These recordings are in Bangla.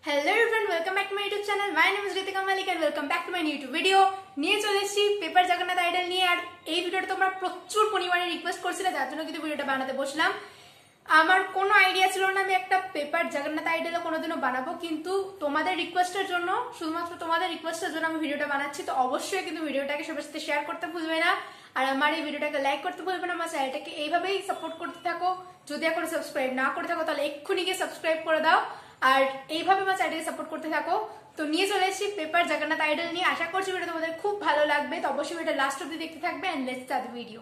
Hello everyone, welcome back to my YouTube channel. My name is Ritwika Mallick and welcome back to my YouTube video. নিয়ে চলে এসেছি পেপার জগন্নাথ আইডল নিয়ে। আর এই ভিডিওটা তোমরা প্রচুর পরিমাণে রিকোয়েস্ট করছিলে, যার জন্য কিন্তু ভিডিওটা বানাতে বসলাম। আমার কোনো আইডিয়া ছিল না আমি একটা পেপার জগন্নাথ আইডলও কোনোদিনও বানাবো, কিন্তু তোমাদের রিকোয়েস্টের জন্য, শুধুমাত্র তোমাদের রিকোয়েস্টের জন্য আমি ভিডিওটা বানাচ্ছি। তো অবশ্যই কিন্তু ভিডিওটাকে সবার সাথে শেয়ার করতে ভুলবে না, আর আমার এই ভিডিওটাকে লাইক করতে ভুলবে না। আমার চ্যানেলটাকে এইভাবেই সাপোর্ট করতে থাকো। যদি এখনো সাবস্ক্রাইব না করে থাকো তাহলে এক্ষুনি গিয়ে সাবস্ক্রাইব করে দাও, আর এইভাবে আমার চ্যানেলকে সাপোর্ট করতে থাকো। তো নিয়ে চলে এসেছি পেপার জগন্নাথ আইডল নিয়ে। আশা করছি ভিডিও তোমাদের খুব ভালো লাগবে। তো অবশ্যই ভিডিও লাস্ট অবধি দেখতে থাকবে। And let's start the video.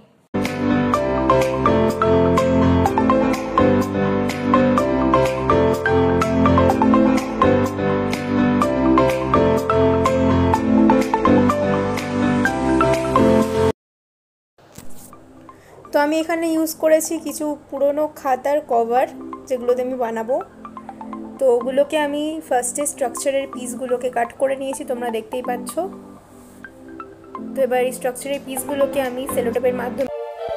তো আমি এখানে ইউজ করেছি কিছু পুরনো খাতার কভার, যেগুলোতে আমি বানাবো। তো ওগুলোকে আমি ফার্স্টে স্ট্রাকচারের পিসগুলোকে কাট করে নিয়েছি, তোমরা দেখতেই পাচ্ছ। তো এবার এই স্ট্রাকচারের পিসগুলোকে আমি সেলোটেপের মাধ্যমে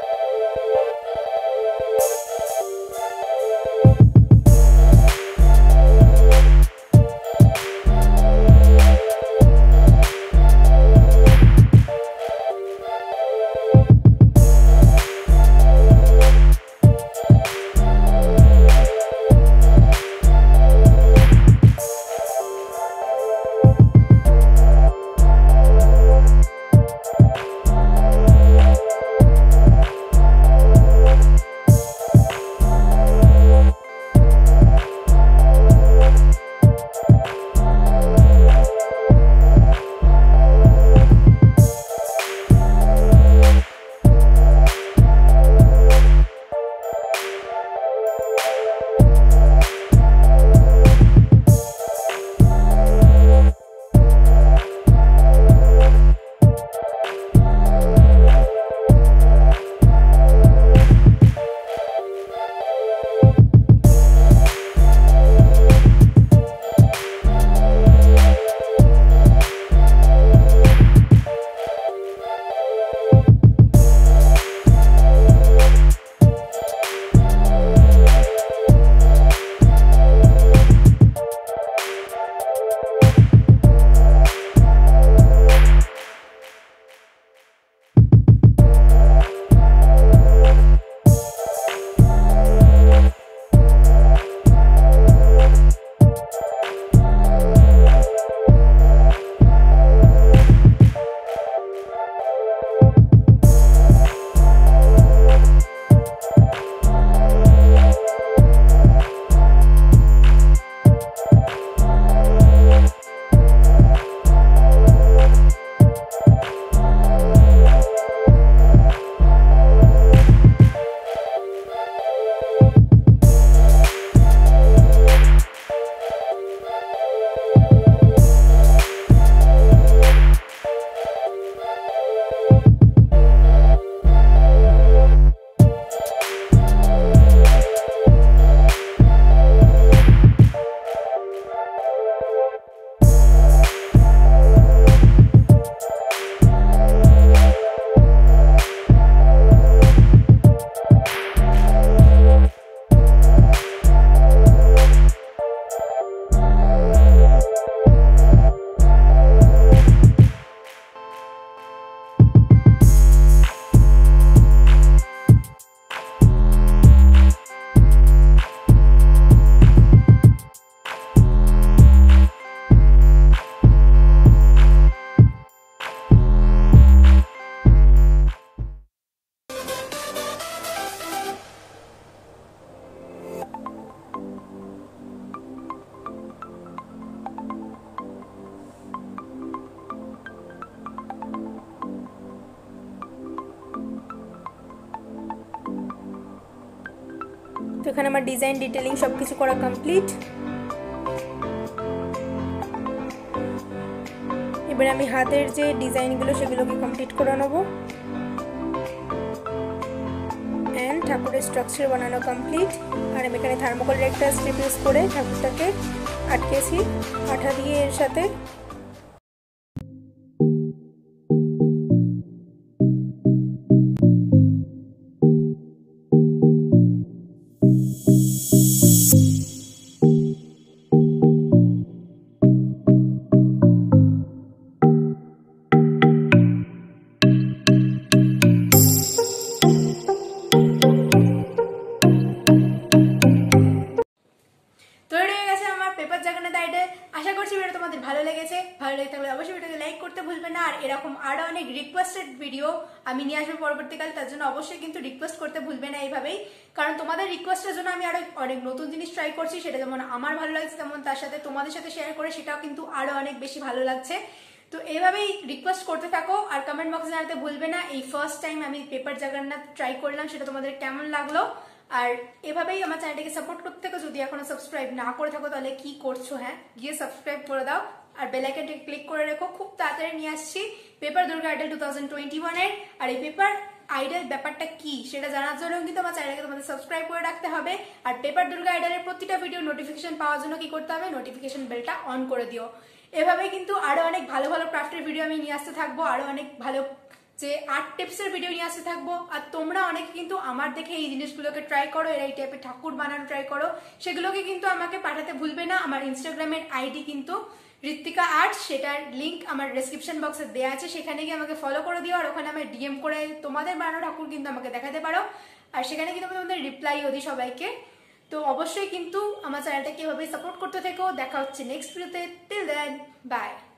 তো এখানে আমার ডিজাইন ডিটেইলিং সবকিছু করা কমপ্লিট। এবার আমি হাতের যে ডিজাইনগুলো সেগুলোকে কমপ্লিট করে নেব। এন্ড ঠাকুরের স্ট্রাকচার বানানো কমপ্লিট। আর আমি এখানে থার্মোকলের একটা স্ট্রিপ ইউজ করে ঠাকুরটাকে আটকেছি আঠা দিয়ে এর সাথে। আশা করছি ভিডিও তোমাদের ভালো লেগেছে। ভালো লেগে থাকলে অবশ্যই ভিডিওকে লাইক করতে ভুলবে না। আর এরকম আরো অনেক রিকোয়েস্টেড ভিডিও আমি নিয়ে আসবো পরবর্তীকালে, তার জন্য অবশ্যই কিন্তু রিকোয়েস্ট করতে ভুলবে না এইভাবেই, কারণ তোমাদের রিকোয়েস্টের জন্য আমি আরো অনেক নতুন জিনিস ট্রাই করছি। সেটা যেমন আমার ভালো লাগছে, তেমন তার সাথে তোমাদের সাথে শেয়ার করে সেটাও কিন্তু আরো অনেক বেশি ভালো লাগছে। তো এইভাবেই রিকোয়েস্ট করতে থাকো আর কমেন্ট বক্সে জানাতে ভুলবে না এই ফার্স্ট টাইম আমি পেপার জগন্নাথ ট্রাই করলাম সেটা তোমাদের কেমন লাগলো। আর এভাবেই আমার চ্যানেলটাকে সাপোর্ট করতে থাকো। যদি এখনো সাবস্ক্রাইব না করে থাকো তাহলে কি করছো, হ্যাঁ গিয়ে সাবস্ক্রাইব করে দাও আর বেল আইকনটাকে ক্লিক করে রেখো। খুব তাড়াতাড়ি নিয়ে আসছি পেপার দুর্গা আইডল 2021 এর। আর এই পেপার আইডল ব্যাপারটা কি সেটা জানার জন্য কিন্তু আমার চ্যানেলকে তোমাদের সাবস্ক্রাইব করে রাখতে হবে। আর পেপার দুর্গা আইডলের প্রতিটা ভিডিও নোটিফিকেশন পাওয়ার জন্য কি করতে হবে, নোটিফিকেশন বেলটা অন করে দিও। এভাবে কিন্তু আরো অনেক ভালো ভালো ক্রাফটের ভিডিও আমি নিয়ে আসতে থাকবো, আরো অনেক ভালো যে আর্ট টিপসের ভিডিও নিয়ে আসতে থাকবো। আর তোমরা অনেকে কিন্তু আমার দেখে এই জিনিসগুলোকে ট্রাই করো, এই টাইপের ঠাকুর বানানো ট্রাই করো, সেগুলোকে কিন্তু আমাকে পাঠাতে ভুলবে না। আমার ইনস্টাগ্রামের আইডি কিন্তু ঋত্বিকা আর্ট, সেটার লিঙ্ক আমার ডেসক্রিপশন বক্সে দেওয়া আছে, সেখানে গিয়ে আমাকে ফলো করে দিও। আর ওখানে আমি ডিএম করে তোমাদের বানানো ঠাকুর কিন্তু আমাকে দেখাতে পারো, আর সেখানে কিন্তু আমি তোমাদের রিপ্লাইও দিই সবাইকে। তো অবশ্যই কিন্তু আমার চ্যানেলটাকে এভাবেই সাপোর্ট করতে থেকো। দেখা হচ্ছে নেক্সট ভিডিওতে। Till then by.